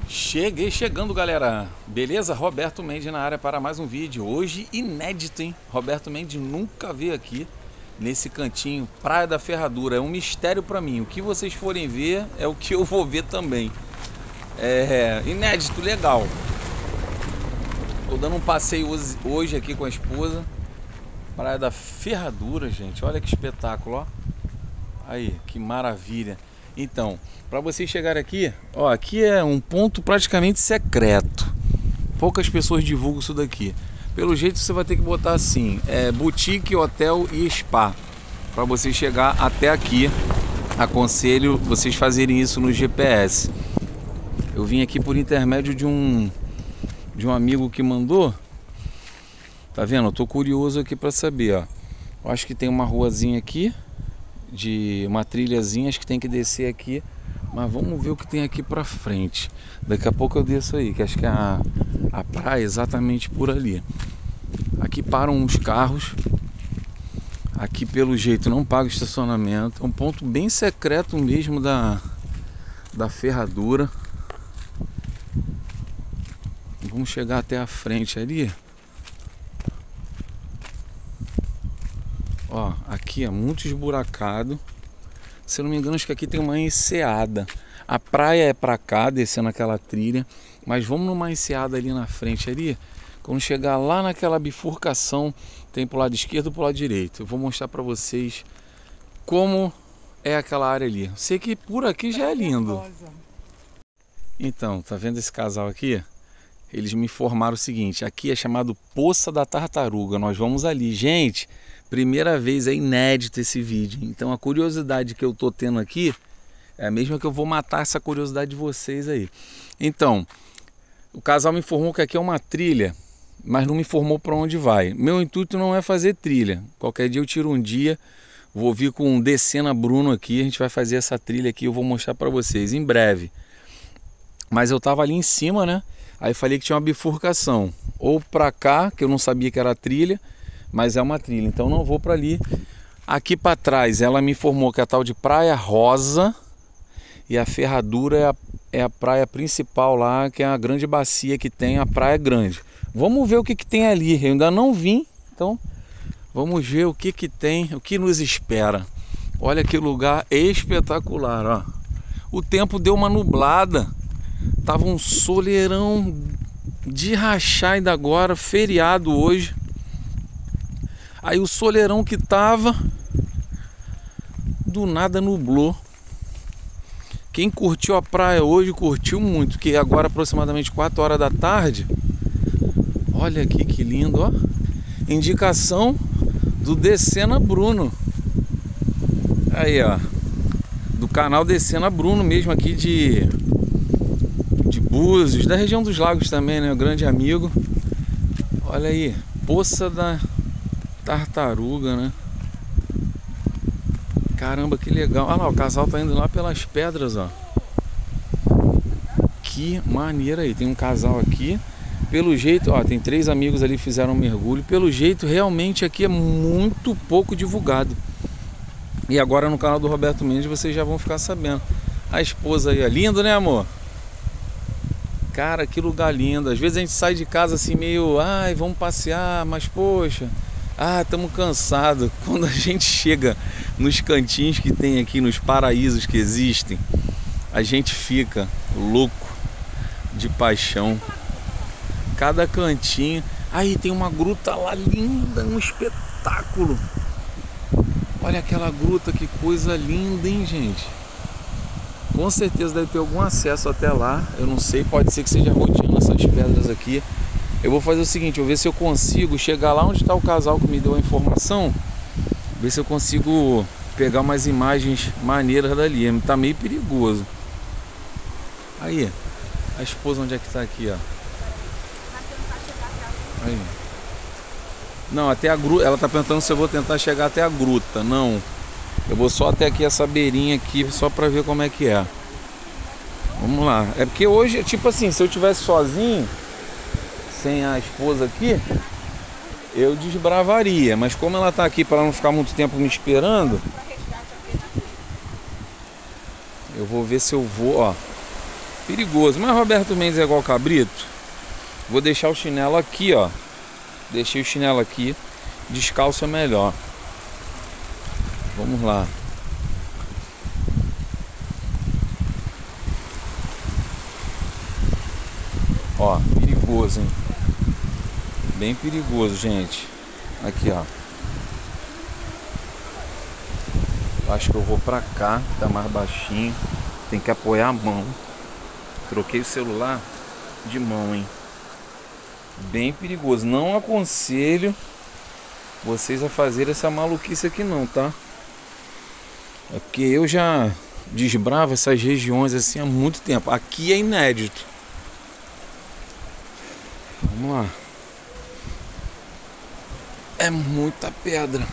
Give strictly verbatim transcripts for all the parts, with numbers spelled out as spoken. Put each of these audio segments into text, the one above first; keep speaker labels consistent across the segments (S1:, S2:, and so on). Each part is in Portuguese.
S1: Cheguei chegando, galera. Beleza? Roberto Mendes na área para mais um vídeo. Hoje inédito, hein? Roberto Mendes nunca veio aqui nesse cantinho, Praia da Ferradura. É um mistério para mim. O que vocês forem ver é o que eu vou ver também. É inédito, legal. Tô dando um passeio hoje aqui com a esposa. Praia da Ferradura, gente. Olha que espetáculo, ó. Aí, que maravilha. Então, para vocês chegarem aqui, ó, aqui é um ponto praticamente secreto. Poucas pessoas divulgam isso daqui. Pelo jeito você vai ter que botar assim, é, boutique, hotel e spa, para você chegar até aqui. Aconselho vocês fazerem isso no G P S. Eu vim aqui por intermédio de um de um amigo que mandou. Tá vendo? Eu tô curioso aqui para saber, ó. Eu acho que tem uma ruazinha aqui, de uma trilhazinha, acho que tem que descer aqui, mas vamos ver o que tem aqui pra frente. Daqui a pouco eu desço aí, que acho que é a, a praia é exatamente por ali. Aqui param uns carros. Aqui pelo jeito não paga estacionamento. É um ponto bem secreto mesmo da, da Ferradura. Vamos chegar até a frente ali. Ó, aqui é muito esburacado. Se eu não me engano, acho que aqui tem uma enseada. A praia é pra cá, descendo aquela trilha. Mas vamos numa enseada ali na frente ali. Quando chegar lá naquela bifurcação, tem pro lado esquerdo e pro lado direito. Eu vou mostrar pra vocês como é aquela área ali. Sei que por aqui já é lindo. Então, tá vendo esse casal aqui? Eles me informaram o seguinte: aqui é chamado Poça da Tartaruga. Nós vamos ali, gente. Primeira vez, é inédito esse vídeo. Então a curiosidade que eu tô tendo aqui é a mesma que eu vou matar essa curiosidade de vocês aí. Então, o casal me informou que aqui é uma trilha, mas não me informou para onde vai. Meu intuito não é fazer trilha. Qualquer dia eu tiro um dia, vou vir com um Descena Bruno aqui, a gente vai fazer essa trilha aqui, eu vou mostrar para vocês em breve. Mas eu tava ali em cima, né? Aí falei que tinha uma bifurcação, ou para cá, que eu não sabia que era trilha, mas é uma trilha, então não vou para ali. Aqui para trás ela me informou que é a tal de Praia Rosa, e a Ferradura é a, é a praia principal lá, que é a grande bacia que tem, a Praia Grande. Vamos ver o que que tem ali, eu ainda não vim, então vamos ver o que que tem, o que nos espera. Olha que lugar espetacular, ó. O tempo deu uma nublada, tava um soleirão de rachar ainda agora, feriado hoje. Aí o soleirão que tava, do nada nublou. Quem curtiu a praia hoje curtiu muito, que agora aproximadamente quatro horas da tarde. Olha aqui que lindo, ó. Indicação do Descena Bruno. Aí, ó. Do canal Descena Bruno mesmo, aqui de, de Búzios, da região dos lagos também, né? Um grande amigo. Olha aí, Poça da Tartaruga, né? Caramba, que legal. Ah lá, o casal tá indo lá pelas pedras, ó. Que maneira aí. Tem um casal aqui. Pelo jeito, ó, tem três amigos ali que fizeram um mergulho. Pelo jeito, realmente aqui é muito pouco divulgado. E agora no canal do Roberto Mendes vocês já vão ficar sabendo. A esposa aí, é lindo, né, amor? Cara, que lugar lindo. Às vezes a gente sai de casa assim meio, ai, vamos passear, mas poxa, ah, estamos cansados. Quando a gente chega nos cantinhos que tem aqui, nos paraísos que existem, a gente fica louco de paixão. Cada cantinho. Aí tem uma gruta lá linda, um espetáculo. Olha aquela gruta, que coisa linda, hein, gente? Com certeza deve ter algum acesso até lá. Eu não sei, pode ser que seja rodeando essas pedras aqui. Eu vou fazer o seguinte, eu vou ver se eu consigo chegar lá onde está o casal que me deu a informação. Ver se eu consigo pegar umas imagens maneiras dali. Tá meio perigoso. Aí, a esposa onde é que tá aqui, ó? Aí. Não, até a gruta. Ela tá perguntando se eu vou tentar chegar até a gruta. Não. Eu vou só até aqui essa beirinha aqui, só pra ver como é que é. Vamos lá. É porque hoje, tipo assim, se eu tivesse sozinho, sem a esposa aqui, eu desbravaria. Mas como ela tá aqui para não ficar muito tempo me esperando, eu vou ver se eu vou, ó. Perigoso. Mas Roberto Mendes é igual cabrito. Vou deixar o chinelo aqui, ó. Deixei o chinelo aqui. Descalço é melhor. Vamos lá. Ó, perigoso, hein? Bem perigoso, gente. Aqui, ó. Acho que eu vou pra cá, tá mais baixinho. Tem que apoiar a mão. Troquei o celular de mão, hein? Bem perigoso. Não aconselho vocês a fazer essa maluquice aqui não, tá? É porque eu já desbravo essas regiões assim há muito tempo. Aqui é inédito. Vamos lá. É muita pedra.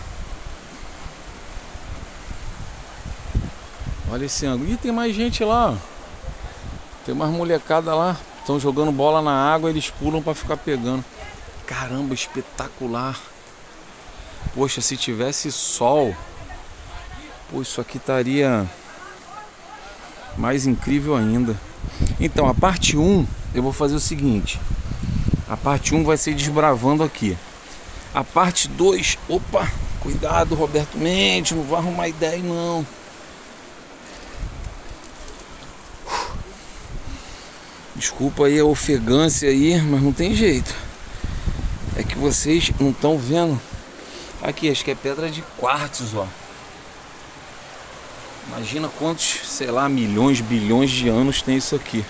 S1: Olha esse ângulo. Ih, tem mais gente lá, ó. Tem umas molecada lá. Estão jogando bola na água, eles pulam para ficar pegando. Caramba, espetacular. Poxa, se tivesse sol, pô, isso aqui estaria mais incrível ainda. Então, a parte um, eu vou fazer o seguinte. A parte um vai ser desbravando aqui. A parte dois, opa, cuidado, Roberto Mendes, não vai arrumar ideia não. Desculpa aí a ofegância aí, mas não tem jeito. É que vocês não estão vendo. Aqui, acho que é pedra de quartzo, ó. Imagina quantos, sei lá, milhões, bilhões de anos tem isso aqui.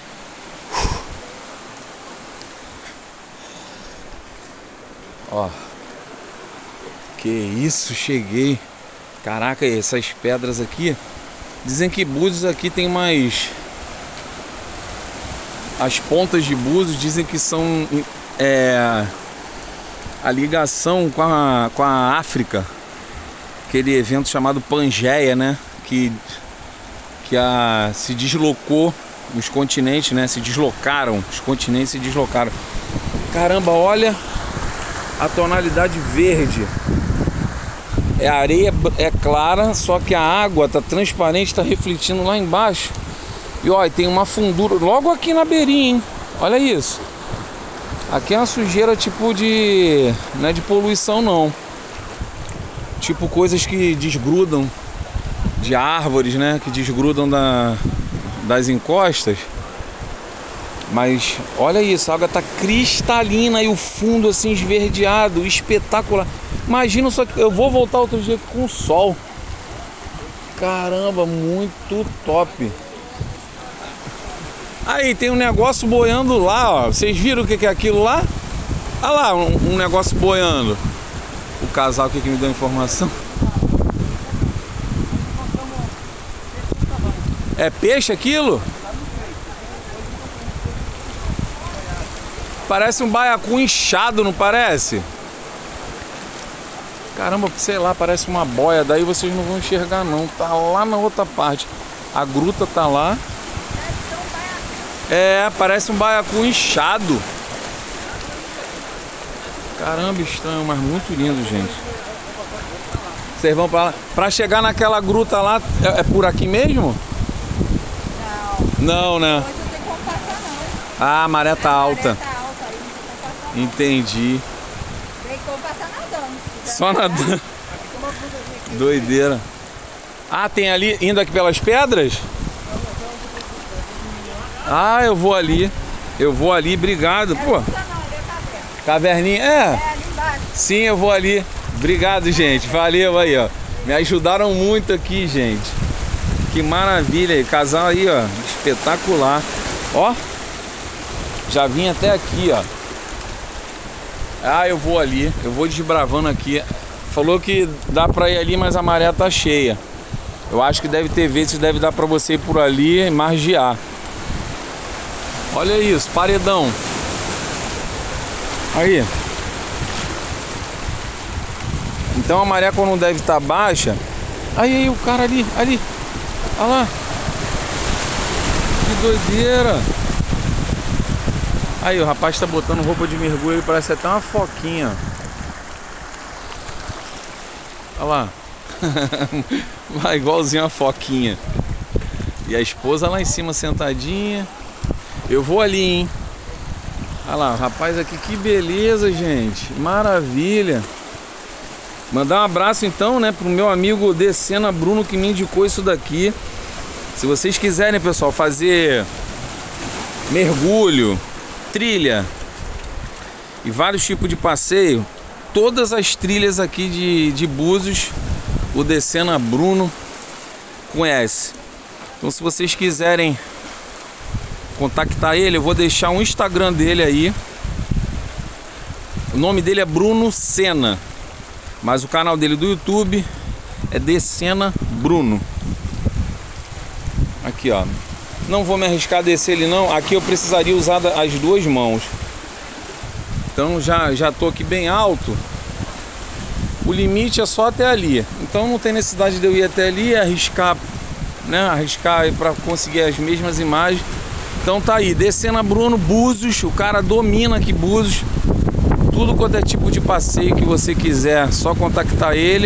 S1: Ó. Que isso, cheguei. Caraca, essas pedras aqui. Dizem que Búzios aqui tem mais... As pontas de Búzios dizem que são é, a ligação com a, com a África. Aquele evento chamado Pangeia, né? Que, que a, se deslocou os continentes, né? Se deslocaram, os continentes se deslocaram. Caramba, olha a tonalidade verde. É areia, é clara, só que a água tá transparente, tá refletindo lá embaixo. E olha, tem uma fundura logo aqui na beirinha, hein? Olha isso. Aqui é uma sujeira tipo de... Não é de poluição não. Tipo coisas que desgrudam de árvores, né? Que desgrudam da, das encostas. Mas olha isso, a água tá cristalina e o fundo assim esverdeado, espetacular. Imagina só que eu vou voltar outro dia com o sol. Caramba, muito top. Aí tem um negócio boiando lá, ó. Vocês viram o que é aquilo lá? Olha lá, um, um negócio boiando. O casal aqui que me deu informação. É peixe aquilo? Parece um baiacu inchado, não parece? Caramba, sei lá, parece uma boia. Daí vocês não vão enxergar não. Tá lá na outra parte. A gruta tá lá. É, parece um baiacu inchado. Caramba, estranho, mas muito lindo, gente. Vocês vão pra lá. Pra chegar naquela gruta lá, é, é por aqui mesmo? Não. Não, né? Hoje não tem como passar, não. Ah, a maré tá alta. A maré tá alta, aí não tem como passar. Entendi. Tem como passar nadando. Só nadando. Doideira. Ah, tem ali, indo aqui pelas pedras? Ah, eu vou ali. Eu vou ali, obrigado. Pô. Caverninha, é? Sim, eu vou ali. Obrigado, gente. Valeu aí, ó. Me ajudaram muito aqui, gente. Que maravilha. Casal aí, ó. Espetacular. Ó. Já vim até aqui, ó. Ah, eu vou ali. Eu vou desbravando aqui. Falou que dá pra ir ali, mas a maré tá cheia. Eu acho que deve ter vezes, deve dar pra você ir por ali e margear. Olha isso, paredão. Aí. Então a maré quando deve estar baixa. Aí, aí, o cara ali, ali. Olha lá. Que doideira. Aí, o rapaz tá botando roupa de mergulho. Ele parece até uma foquinha. Olha lá. Vai igualzinho a foquinha. E a esposa lá em cima sentadinha. Eu vou ali, hein? Olha lá, o rapaz aqui, que beleza, gente. Maravilha. Mandar um abraço então, né, pro meu amigo Decena Bruno, que me indicou isso daqui. Se vocês quiserem, pessoal, fazer mergulho, trilha e vários tipos de passeio, todas as trilhas aqui de, de Búzios, o Decena Bruno conhece. Então, se vocês quiserem contactar ele, eu vou deixar o Instagram dele aí. O nome dele é Bruno Sena, mas o canal dele do YouTube é Decena Bruno. Aqui, ó. Não vou me arriscar a descer ele não. Aqui eu precisaria usar as duas mãos. Então já já tô aqui bem alto. O limite é só até ali. Então não tem necessidade de eu ir até ali e arriscar, né? Arriscar para conseguir as mesmas imagens. Então tá aí, Decena Bruno, Búzios. O cara domina aqui Búzios. Tudo quanto é tipo de passeio que você quiser, só contactar ele.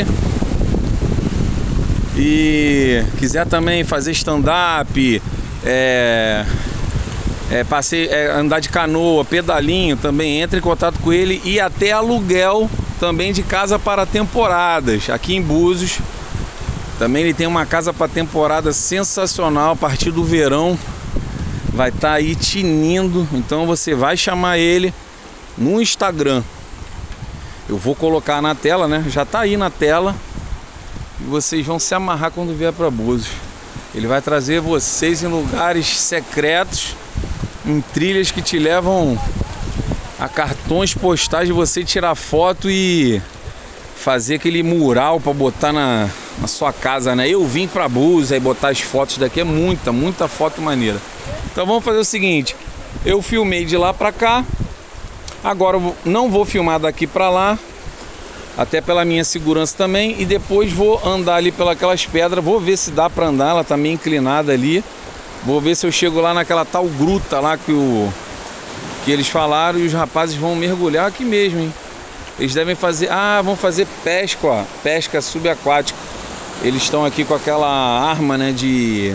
S1: E quiser também fazer stand-up, é, é, passeio, é, andar de canoa, pedalinho, também entre em contato com ele. E até aluguel também de casa para temporadas aqui em Búzios. Também ele tem uma casa para temporada sensacional. A partir do verão vai estar aí tinindo. Então você vai chamar ele no Instagram. Eu vou colocar na tela, né? Já tá aí na tela. E vocês vão se amarrar quando vier para Búzios. Ele vai trazer vocês em lugares secretos, em trilhas que te levam a cartões postais de você tirar foto e fazer aquele mural para botar na, na sua casa, né? Eu vim para Búzios e botar as fotos daqui, é muita, muita foto maneira. Então vamos fazer o seguinte, eu filmei de lá para cá, agora eu não vou filmar daqui para lá, até pela minha segurança também, e depois vou andar ali pelas pedras, vou ver se dá para andar, ela tá meio inclinada ali, vou ver se eu chego lá naquela tal gruta lá que, o, que eles falaram, e os rapazes vão mergulhar aqui mesmo, hein? Eles devem fazer, ah, vão fazer pesca, ó, pesca subaquática. Eles estão aqui com aquela arma, né, de,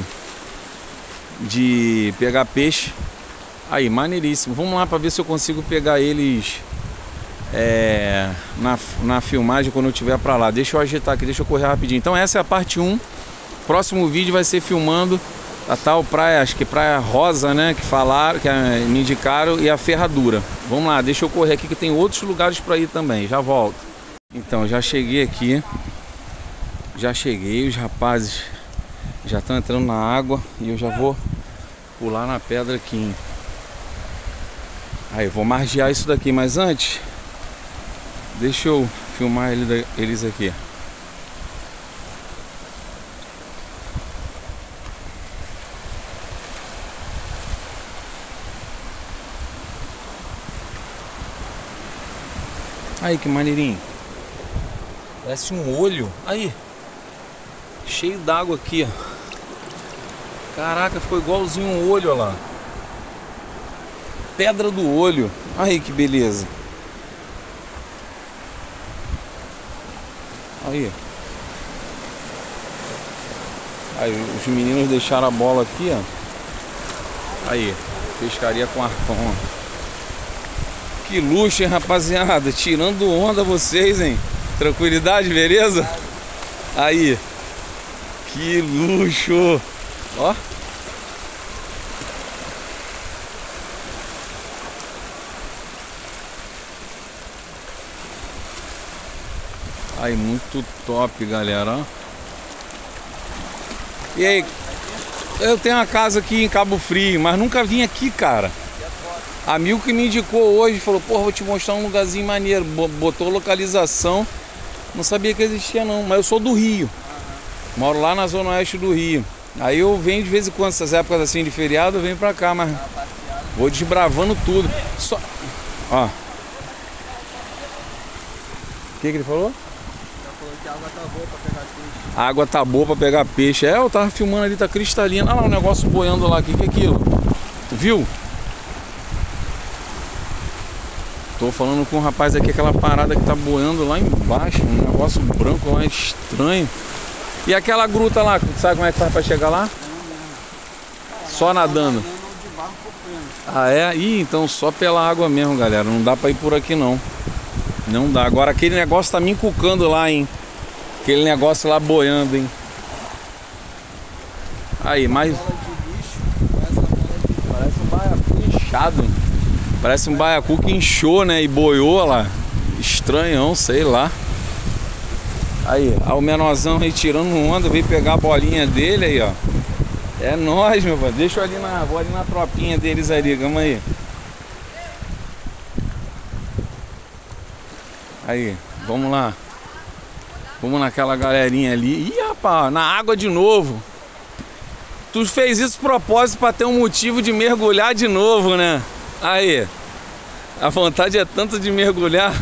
S1: de pegar peixe. Aí, maneiríssimo. Vamos lá para ver se eu consigo pegar eles é, na, na filmagem quando eu estiver para lá. Deixa eu agitar aqui, deixa eu correr rapidinho. Então essa é a parte um. Próximo vídeo vai ser filmando a tal praia, acho que Praia Rosa, né, que falaram, que me indicaram, e a Ferradura. Vamos lá, deixa eu correr aqui que tem outros lugares para ir também. Já volto. Então, já cheguei aqui. Já cheguei, os rapazes já estão entrando na água e eu já vou pular na pedra aqui, hein? Aí, eu vou margear isso daqui, mas antes deixa eu filmar eles aqui. Aí, que maneirinho. Parece um olho. Aí, cheio d'água aqui, ó. Caraca, ficou igualzinho um olho, olha lá. Pedra do olho. Aí, que beleza. Aí. Aí, os meninos deixaram a bola aqui, ó. Aí, pescaria com arpão, ó. Que luxo, hein, rapaziada. Tirando onda vocês, hein. Tranquilidade, beleza? Aí. Que luxo. Ó. Aí, muito top, galera. Ó. E aí, eu tenho uma casa aqui em Cabo Frio, mas nunca vim aqui, cara. Amigo que me indicou hoje, falou, porra, vou te mostrar um lugarzinho maneiro. Botou localização. Não sabia que existia não, mas eu sou do Rio. Moro lá na zona oeste do Rio. Aí eu venho de vez em quando, essas épocas assim de feriado, eu venho pra cá, mas vou desbravando tudo. Só... Ó. O que que ele falou?
S2: Ele falou que a água tá boa pra pegar peixe.
S1: A água tá boa pra pegar peixe. É, eu tava filmando ali, tá cristalina. Olha lá o negócio boiando lá, o que que é aquilo? Tu viu? Tô falando com um rapaz aqui, aquela parada que tá boiando lá embaixo, um negócio branco lá estranho. E aquela gruta lá, sabe como é que faz pra chegar lá? Só nadando. Ah, é? Ih, então só pela água mesmo, galera. Não dá pra ir por aqui, não. Não dá. Agora aquele negócio tá me encucando lá, hein? Aquele negócio lá boiando, hein? Aí, mais... Parece um baiacu inchado. Parece um baiacu que inchou, né? E boiou lá. Estranhão, sei lá. Aí, ó, o menorzão aí tirando onda. Veio pegar a bolinha dele aí, ó. É nóis, meu pai. Deixa eu ali na, vou ali na tropinha deles ali, calma aí. Aí, vamos lá. Vamos naquela galerinha ali. Ih, rapaz, na água de novo. Tu fez isso de propósito pra ter um motivo de mergulhar de novo, né? Aí, a vontade é tanta de mergulhar.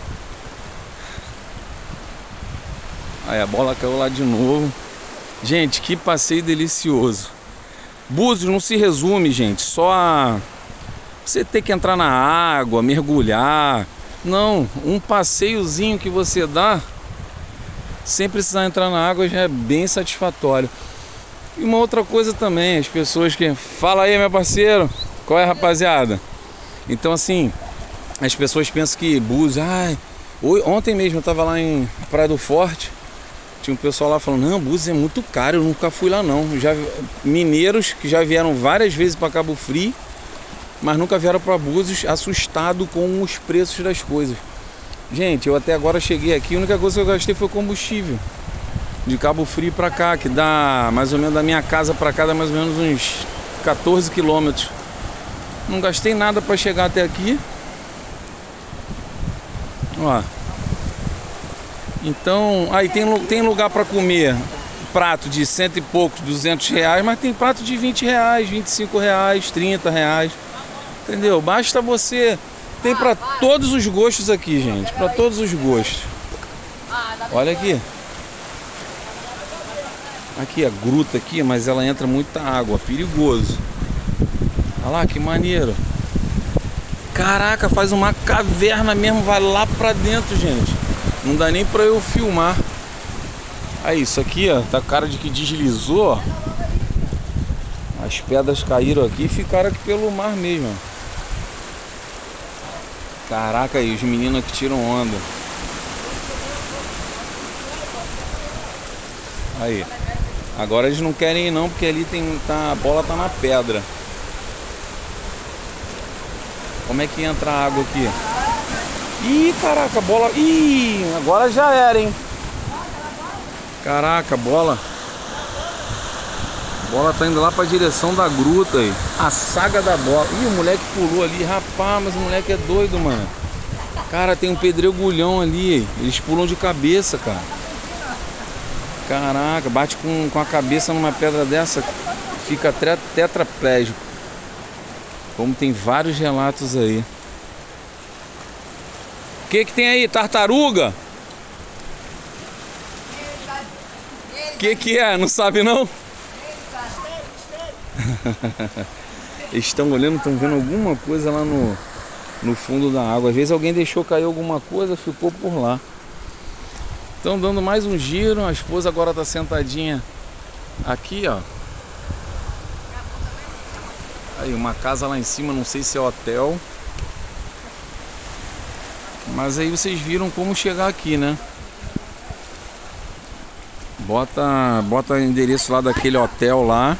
S1: Aí, a bola caiu lá de novo. Gente, que passeio delicioso. Búzios não se resume, gente, só a você ter que entrar na água, mergulhar. Não, um passeiozinho que você dá sem precisar entrar na água já é bem satisfatório. E uma outra coisa também, as pessoas que... Fala aí, meu parceiro. Qual é, rapaziada? Então, assim, as pessoas pensam que Búzios... Ai, ontem mesmo eu tava lá em Praia do Forte. Tinha um pessoal lá falando, não, Búzios é muito caro, eu nunca fui lá não. Já, mineiros que já vieram várias vezes para Cabo Frio, mas nunca vieram para Búzios, assustado com os preços das coisas. Gente, eu até agora cheguei aqui, a única coisa que eu gastei foi combustível. De Cabo Frio para cá, que dá mais ou menos da minha casa para cá, dá mais ou menos uns quatorze quilômetros. Não gastei nada para chegar até aqui. Ó. Então, aí tem, tem lugar para comer prato de cento e poucos, duzentos reais, mas tem prato de vinte reais, vinte e cinco reais, trinta reais, entendeu? Basta você, tem para todos os gostos aqui, gente, para todos os gostos. Olha aqui, aqui a gruta aqui, mas ela entra muita água, perigoso. Olha lá que maneiro. Caraca, faz uma caverna mesmo, vai lá para dentro, gente. Não dá nem pra eu filmar. Aí, isso aqui, ó, tá cara de que deslizou, ó. As pedras caíram aqui e ficaram aqui pelo mar mesmo, ó. Caraca, aí, os meninos que tiram onda. Aí. Agora eles não querem ir não, porque ali tem, tá, a bola tá na pedra. Como é que entra a água aqui? Ih, caraca, bola... Ih, agora já era, hein? Caraca, bola... A bola tá indo lá pra direção da gruta aí. A saga da bola. Ih, o moleque pulou ali. Rapaz, mas o moleque é doido, mano. Cara, tem um pedregulhão ali. Eles pulam de cabeça, cara. Caraca, bate com, com a cabeça numa pedra dessa, fica tetraplégico. Como tem vários relatos aí. O que que tem aí? Tartaruga? O que que é? Não sabe não? Eles estão olhando, estão vendo alguma coisa lá no, no fundo da água. Às vezes alguém deixou cair alguma coisa, ficou por lá. Estão dando mais um giro. A esposa agora está sentadinha aqui, ó. Aí uma casa lá em cima, não sei se é hotel. Mas aí vocês viram como chegar aqui, né? Bota, bota o endereço lá daquele hotel lá.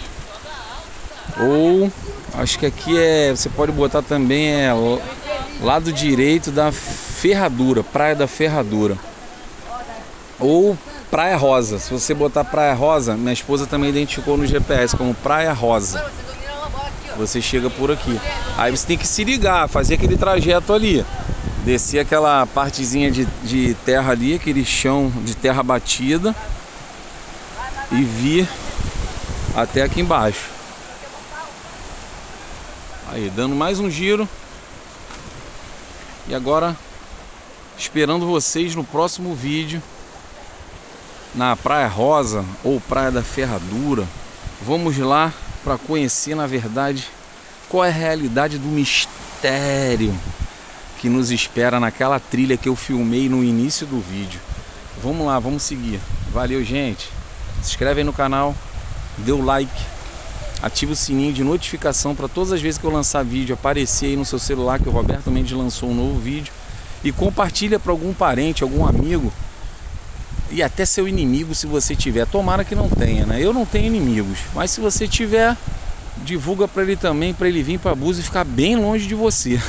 S1: Ou acho que aqui é, você pode botar também é lado direito da Ferradura, Praia da Ferradura. Ou Praia Rosa. Se você botar Praia Rosa, minha esposa também identificou no G P S como Praia Rosa. Você chega por aqui. Aí você tem que se ligar, fazer aquele trajeto ali. Descer aquela partezinha de, de terra ali, aquele chão de terra batida. E vir até aqui embaixo. Aí, dando mais um giro. E agora, esperando vocês no próximo vídeo. Na Praia Rosa ou Praia da Ferradura. Vamos lá para conhecer, na verdade, qual é a realidade do mistério que nos espera naquela trilha que eu filmei no início do vídeo. Vamos lá, vamos seguir. Valeu, gente. Se inscreve aí no canal, dê o like Ativa o sininho de notificação para todas as vezes que eu lançar vídeo aparecer aí no seu celular que o Roberto Mendes lançou um novo vídeo. E compartilha para algum parente, algum amigo e até seu inimigo se você tiver. Tomara que não tenha, né? Eu não tenho inimigos, mas se você tiver, divulga para ele também, para ele vir para Búzios e ficar bem longe de você.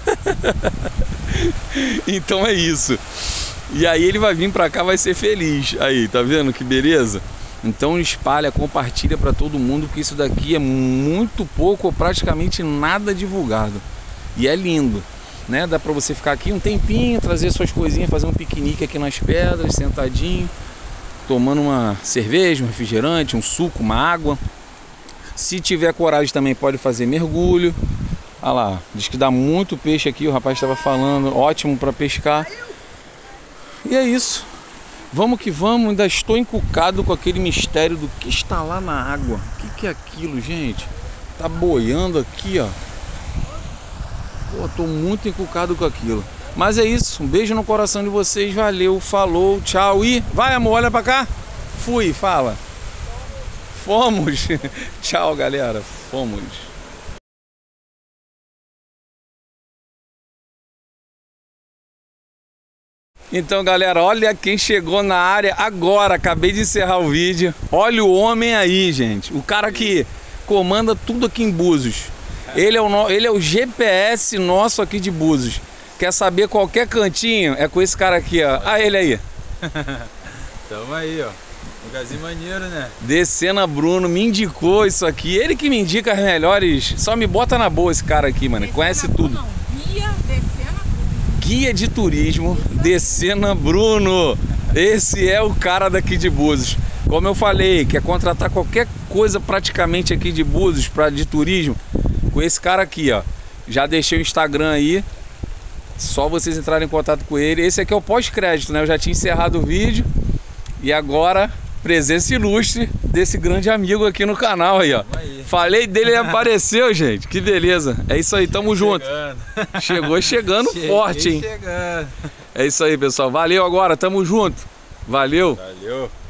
S1: Então é isso. E aí ele vai vir para cá, vai ser feliz. Aí, tá vendo que beleza? Então espalha, compartilha para todo mundo, porque isso daqui é muito pouco ou praticamente nada divulgado. E é lindo, né? Dá para você ficar aqui um tempinho, trazer suas coisinhas, fazer um piquenique aqui nas pedras, sentadinho, tomando uma cerveja, um refrigerante, um suco, uma água. Se tiver coragem também pode fazer mergulho. Olha lá, diz que dá muito peixe aqui, o rapaz estava falando, ótimo para pescar. E é isso. Vamos que vamos, ainda estou encucado com aquele mistério do que está lá na água. O que, que é aquilo, gente? Tá boiando aqui, ó. Pô, tô muito encucado com aquilo. Mas é isso, um beijo no coração de vocês, valeu, falou, tchau e... Vai, amor, olha pra cá. Fui, fala. Fomos. Tchau, galera, fomos. Então, galera, olha quem chegou na área agora. Acabei de encerrar o vídeo. Olha o homem aí, gente. O cara que comanda tudo aqui em Búzios. Ele é, o no... Ele é o G P S nosso aqui de Búzios. Quer saber qualquer cantinho? É com esse cara aqui, ó. Ah, ele aí.
S2: Tamo aí, ó. Lugarzinho maneiro, né?
S1: Decena Bruno me indicou isso aqui. Ele que me indica as melhores. Só me bota na boa esse cara aqui, mano. Decena conhece tudo.
S3: Não. Guia Decena
S1: Guia de turismo Decena Bruno. Esse é o cara daqui de Búzios. Como eu falei, quer contratar qualquer coisa praticamente aqui de Búzios para de turismo, com esse cara aqui, ó. Já deixei o Instagram aí. Só vocês entrarem em contato com ele. Esse aqui é o pós-crédito, né? Eu já tinha encerrado o vídeo. E agora, presença ilustre desse grande amigo aqui no canal aí, ó. Aí. Falei dele, ele apareceu, gente. Que beleza. É isso aí, tamo junto. Chegou chegando Cheguei forte, hein?
S2: Chegando.
S1: É isso aí, pessoal. Valeu agora, tamo junto. Valeu.
S2: Valeu.